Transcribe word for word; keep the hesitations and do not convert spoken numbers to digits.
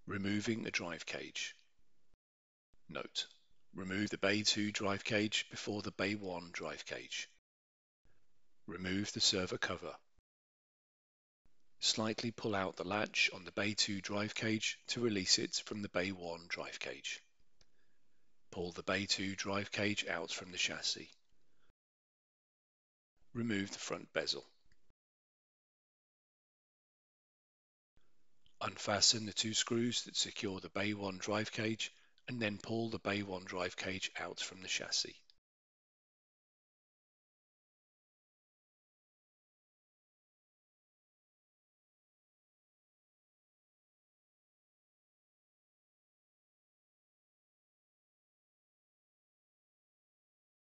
Removing a drive cage. Note: remove the bay two drive cage before the bay one drive cage. Remove the server cover. Slightly pull out the latch on the bay two drive cage to release it from the bay one drive cage. Pull the bay two drive cage out from the chassis. Remove the front bezel. Unfasten the two screws that secure the bay one drive cage and then pull the bay one drive cage out from the chassis.